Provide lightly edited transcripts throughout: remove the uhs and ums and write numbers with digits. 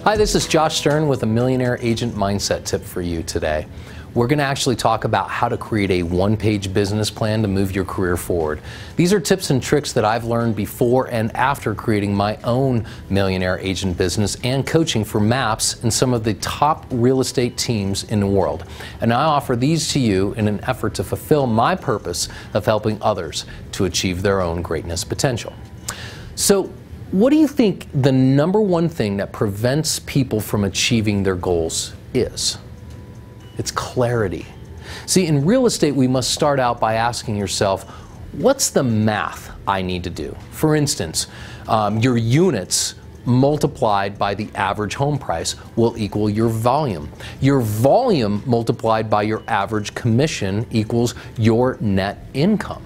Hi, this is Josh Stern with a Millionaire Agent Mindset tip for you today. We're going to actually talk about how to create a one-page business plan to move your career forward. These are tips and tricks that I've learned before and after creating my own Millionaire Agent business and coaching for MAPS and some of the top real estate teams in the world. And I offer these to you in an effort to fulfill my purpose of helping others to achieve their own greatness potential. So, what do you think the number one thing that prevents people from achieving their goals is? It's clarity. See, in real estate, we must start out by asking yourself, what's the math I need to do? For instance, your units multiplied by the average home price will equal your volume. Your volume multiplied by your average commission equals your net income.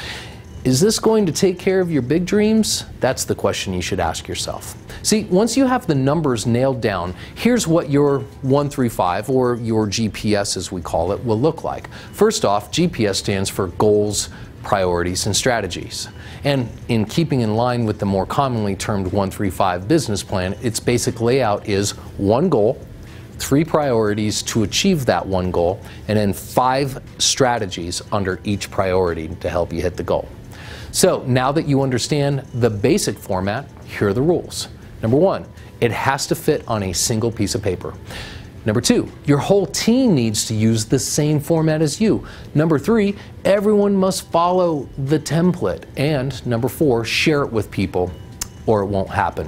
Is this going to take care of your big dreams? That's the question you should ask yourself. See, once you have the numbers nailed down, here's what your 135, or your GPS as we call it, will look like. First off, GPS stands for goals, priorities, and strategies. And in keeping in line with the more commonly termed 135 business plan, its basic layout is one goal, 3 priorities to achieve that one goal, and then 5 strategies under each priority to help you hit the goal. So now that you understand the basic format, here are the rules. Number 1, it has to fit on a single piece of paper. Number 2, your whole team needs to use the same format as you. Number 3, everyone must follow the template. And number 4, share it with people or it won't happen.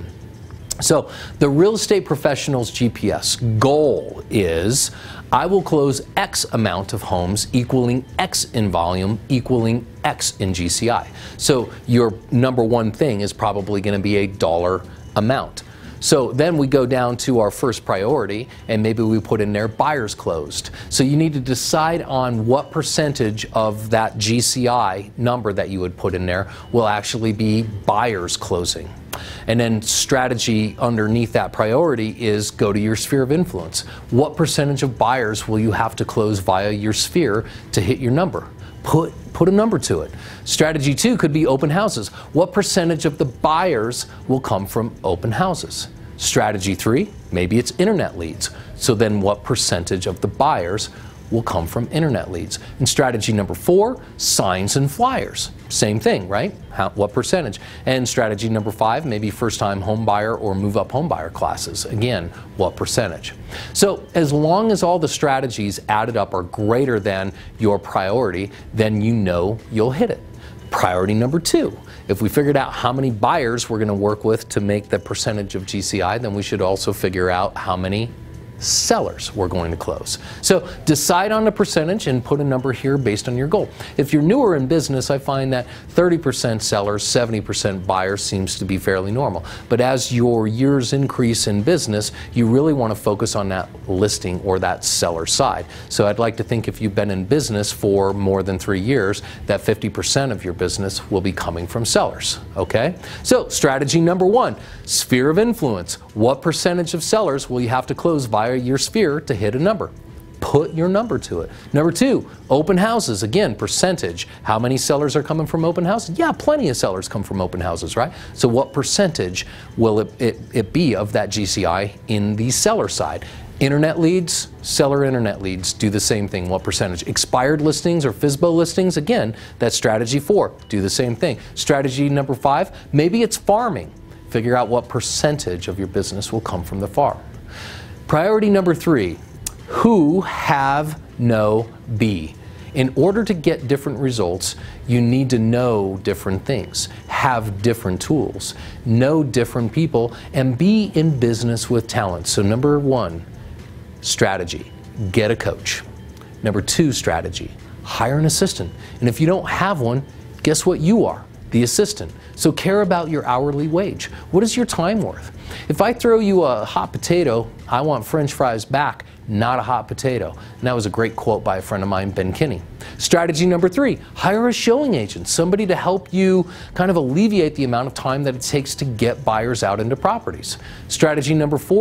So the real estate professional's GPS goal is, I will close X amount of homes equaling X in volume equaling X in GCI. So your number one thing is probably going to be a dollar amount. So then we go down to our first priority and maybe we put in there buyers closed. So you need to decide on what percentage of that GCI number that you would put in there will actually be buyers closing. And then strategy underneath that priority is go to your sphere of influence. What percentage of buyers will you have to close via your sphere to hit your number? Put a number to it. Strategy 2 could be open houses. What percentage of the buyers will come from open houses? Strategy 3, maybe it's internet leads. So then what percentage of the buyers will come from internet leads? And strategy number 4, signs and flyers. Same thing, right? What percentage? And strategy number 5, maybe first-time home buyer or move-up home buyer classes. Again, what percentage? So as long as all the strategies added up are greater than your priority, then you know you'll hit it. Priority number 2, if we figured out how many buyers we're going to work with to make the percentage of GCI, then we should also figure out how many sellers we're going to close. So decide on the percentage and put a number here based on your goal. If you're newer in business, I find that 30% sellers, 70% buyers seems to be fairly normal. But as your years increase in business, you really want to focus on that listing or that seller side. So I'd like to think if you've been in business for more than 3 years, that 50% of your business will be coming from sellers. Okay? So strategy number 1, sphere of influence. What percentage of sellers will you have to close via your sphere to hit a number? Put your number to it. Number 2, open houses. Again, percentage. How many sellers are coming from open houses? Yeah, plenty of sellers come from open houses, right? So what percentage will it be of that GCI in the seller side? Internet leads, seller internet leads, do the same thing. What percentage? Expired listings or FSBO listings, again, that's strategy 4. Do the same thing. Strategy number 5, maybe it's farming. Figure out what percentage of your business will come from the farm. Priority number 3, who, have, know, be. In order to get different results, you need to know different things, have different tools, know different people, and be in business with talent. So number 1, strategy, get a coach. Number 2, strategy, hire an assistant. And if you don't have one, guess what you are? The assistant. So care about your hourly wage. What is your time worth? If I throw you a hot potato, I want French fries back, not a hot potato. And that was a great quote by a friend of mine, Ben Kinney. Strategy number 3, hire a showing agent, somebody to help you kind of alleviate the amount of time that it takes to get buyers out into properties. Strategy number 4,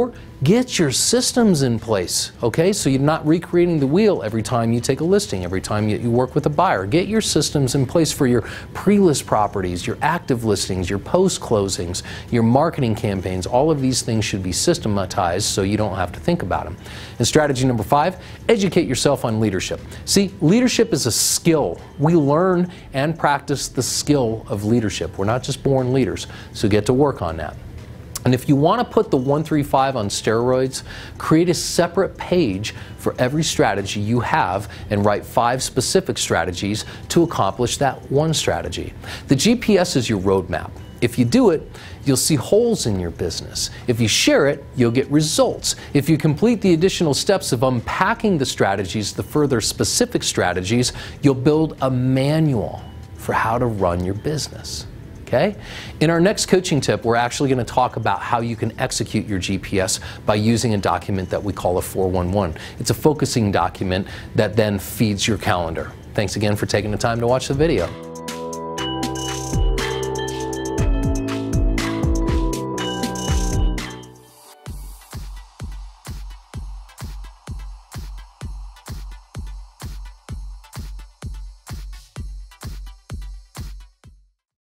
Get your systems in place, okay? So you're not recreating the wheel every time you take a listing, every time you work with a buyer. Get your systems in place for your pre-list properties, your active listings, your post closings, your marketing campaigns. All of these things should be systematized so you don't have to think about them. And strategy number 5, educate yourself on leadership. See, leadership is a skill. We learn and practice the skill of leadership. We're not just born leaders, so get to work on that. And if you want to put the 135 on steroids, create a separate page for every strategy you have and write 5 specific strategies to accomplish that one strategy. The GPS is your roadmap. If you do it, you'll see holes in your business. If you share it, you'll get results. If you complete the additional steps of unpacking the strategies, the further specific strategies, you'll build a manual for how to run your business. Okay? In our next coaching tip, we're actually going to talk about how you can execute your GPS by using a document that we call a 411. It's a focusing document that then feeds your calendar. Thanks again for taking the time to watch the video.